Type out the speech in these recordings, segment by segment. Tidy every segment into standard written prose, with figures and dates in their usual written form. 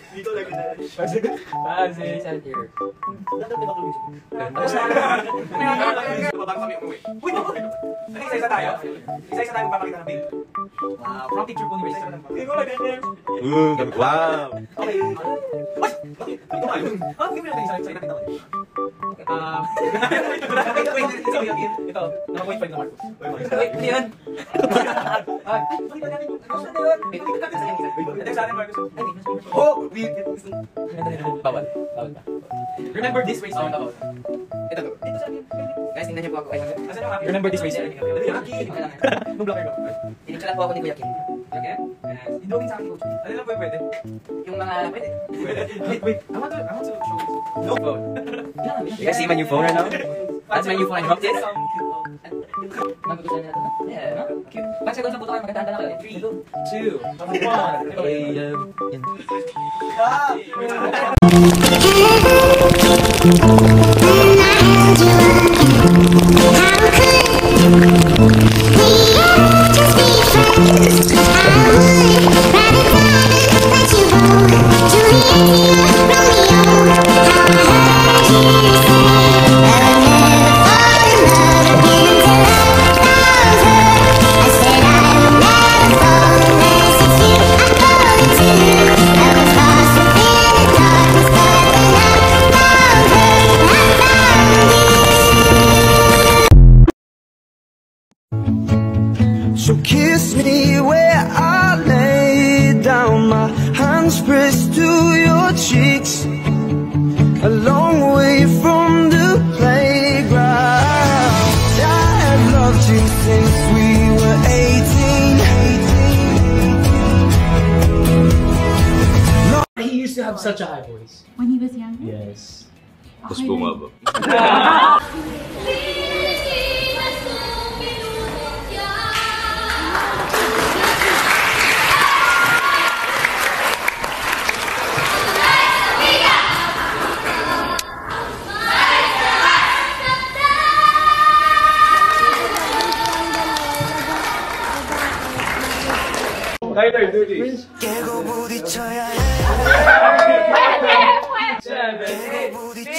Dito like that. Say sad here. Bago kami umuwi. Uy, isa-isa tayo. Isa-isa tayo magpapakita ng bill. From picture po ni Ray. Wow! Okay. Uy! Bakit? Ito nga yun. Hindi mo natin isa-isa natin ako. Ito, naka-point 5 na mark. Wait, hindi yan. Oh! Bawal. Remember this way, sir. Ito to. Guys, tingnan niyo po ako. Remember this way, sir. Nung blocker ko. Tinicturan po ako ni Kuya Kim. Okay? Indogin sa akin, coach. Ano lang po yung pwede? Yung mga pwede. Wait. I want to show this. No phone. You guys see my new phone right now? That's my new phone. I dropped it. Magugustuhan nila ito. Yeah, no? Cute. Pag seconds na po tayo, magkatanda lang kayo. 2. So kiss me where I lay down, my hands pressed to your cheeks, a long way from the playground. I have loved you since we were 18. He used to have such a high voice. When he was younger? Yes. Tapos bumaba. Tyler, do this. 깨고 부딪혀야 해. 7, 8.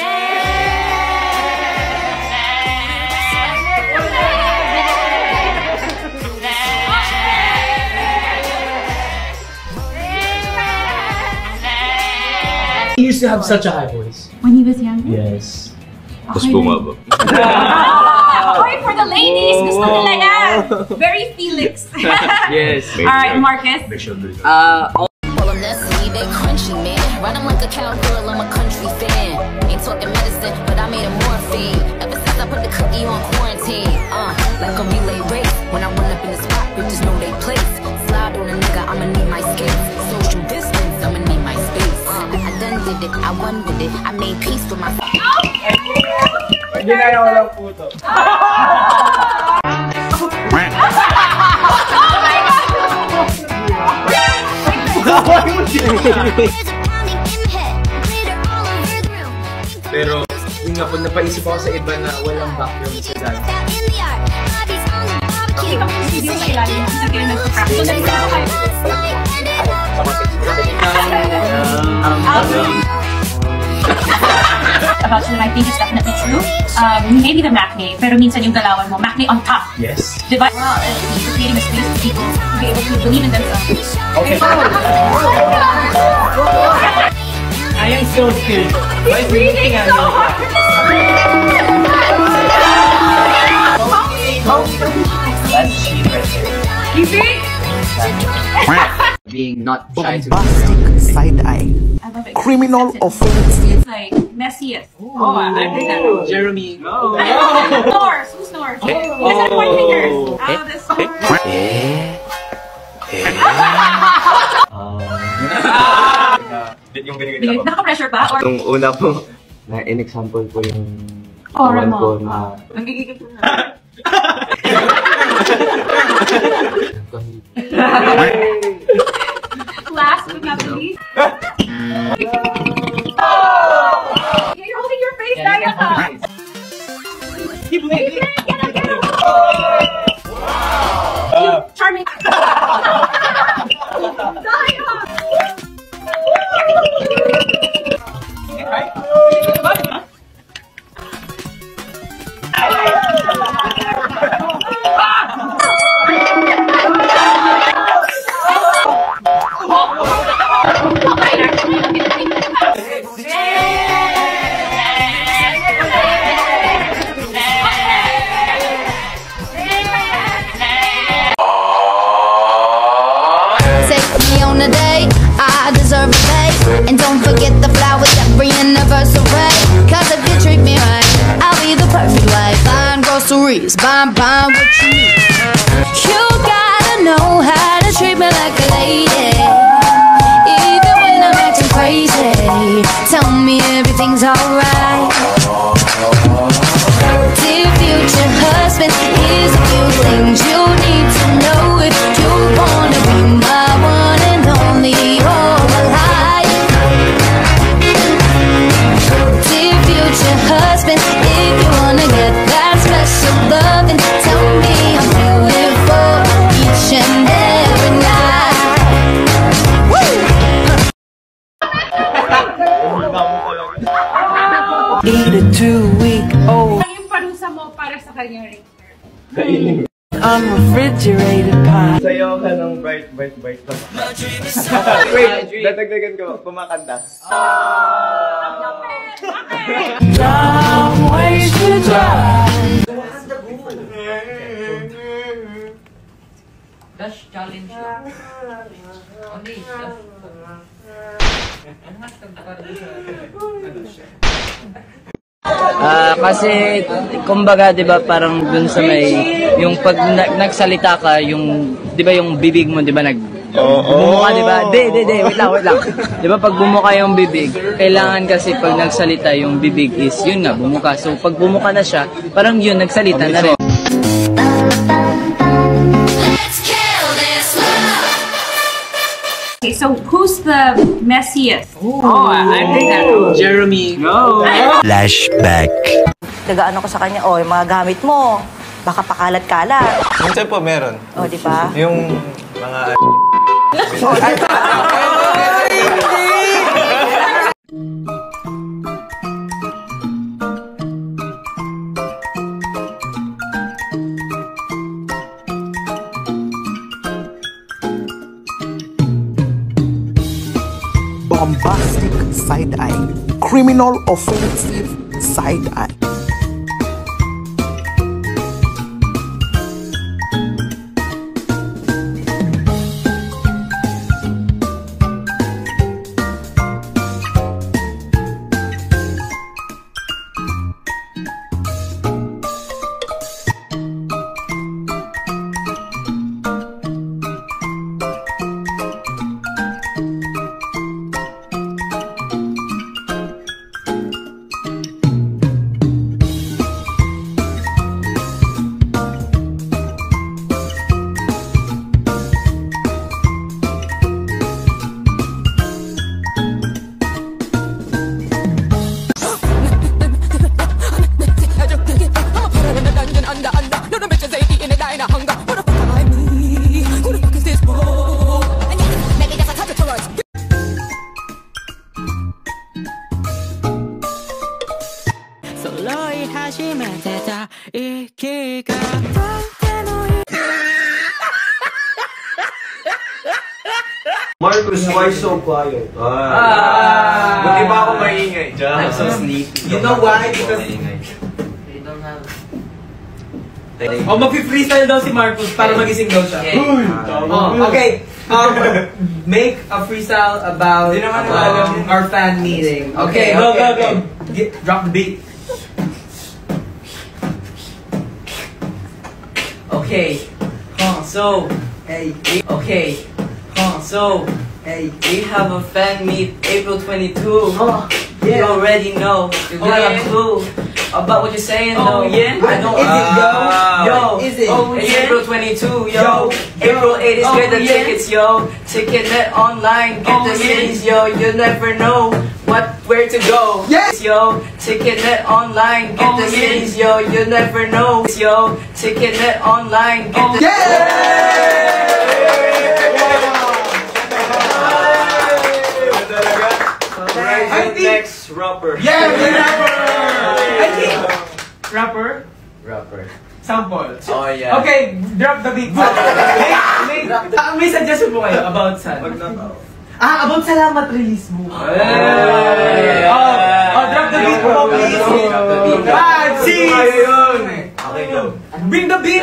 He used to have such a high voice. When he was younger? Yes. Tapos bumaba. Sorry for the ladies. Gusto nila yan. Very Felix. Yes. Alright, Marcus. Well, I'm Nestle, they crunchy, man. Run 'em like a cowgirl, I'm a country fan. Ain't talking medicine, but I made a morphine. Ever since I put the cookie on quarantine. Like a relay race. When I run up in the spot, bitches know they place. Slide on a nigga, I'ma need my skates. Social distance, I'ma need my space. I done did it, I won with it. I made peace with my... Hindi na yung walang puto. Pero, yun nga po, napaisip ako sa iba na walang background sa dance. Kita ko yung video sa ilalim. Hindi kayo nagpa-practice. About you, I think it's definitely true. Maybe the macne, pero minsan yung galawan mo, macne on top. Yes. Diba? Well, you're creating a space for people to be able to believe in themselves. Okay. I am so scared. He's breathing so hard! That's cheap right there. You see? Being not shy to Bombastic side eye. I love it. Criminal offense. It's like messiest. Oh, I did that. Jeremy. No. Snores. Who snores? Is that point fingers? Oh, the snores. Yung ganyan Naka-pressure ba? Or Nung una po, na in-example po yung katawan ko mo? na Nagigigil ko na. Last but not least. You're holding your face, Daya ka. Keep blinking. Get him. Charming. Daya! deserve a place. And don't forget the flowers every anniversary. Cause if you treat me right, I'll be the perfect wife. Buying groceries, buying what you need. You gotta know how to treat me like a lady. Even when I'm acting crazy, tell me everything's alright. Dear future husband, here's a few things you need to know if you wanna be my one and only all my life. Dear future husband, if you wanna get that special loving, tell me I'm beautiful each and every night. Woo! Eat a 2-week-old Ano yung parusa mo para sa kanya rin? unrefrigerated pie. Sayo ka ng bright. Wait, dadagdagan ko. Kumakanta. Long ways to drive. Dash challenge lang. Only dash. Ano nga Kasi kumbaga 'di ba parang dun sa may yung pag nagsalita ka yung 'di ba yung bibig mo 'di ba bumuka 'di ba? Wait lang. 'Di ba pag bumuka yung bibig, kailangan kasi pag nagsalita yung bibig is yun nga bumuka. So pag bumuka na siya, parang yun nagsalita na rin. Okay, so who's the messiest? I think that Jeremy. No. Flashback. Nag-ano ko sa kanya, yung mga gamit mo, baka pakalat-kalat. Minsan po meron. Di ba? Yung mga... Bombastic side-eye. Criminal offensive side-eye. Marcus, why so quiet? Buti ba ako maingay? I'm so sleepy. You know why? Because... They don't have... mag-freestyle daw si Marcus para magising daw siya. Okay. Make a freestyle about our fan meeting. Okay, go. Drop the beat. Okay. So we have a fan meet April 22. You already know. You got a clue about what you're saying, though. I don't. Is it? It's April 22, yo. April 8 is get the tickets, yo. Ticketnet online, get the cities, yo. You never know where to go. Yes, yo. Ticketnet online, get the cities, yo. You never know, yo. Ticketnet online, get the. I think next rapper. Yeah, rapper. I think rapper. Sample. Oh yeah. Okay, drop the beat. May suggestion po kayo about saan? About salamat release mo. Drop the beat mo, please. Cheese! Okay, go. Bring the beat!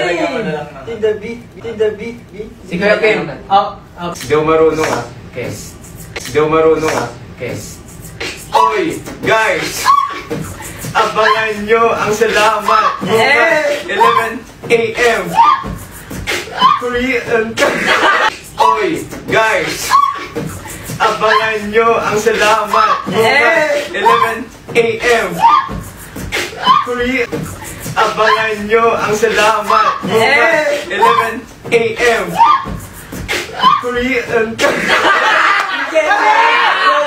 Si Kuya Kim. Hindi ako marunong Okay. Hindi ako marunong ah. Okay. Oy, guys! Abangan nyo ang salamat bukas 11 a.m. Korean. Oy, guys! Abangan nyo ang salamat bukas 11 a.m. Korean. Abangan nyo ang salamat bukas 11 a.m. Korean.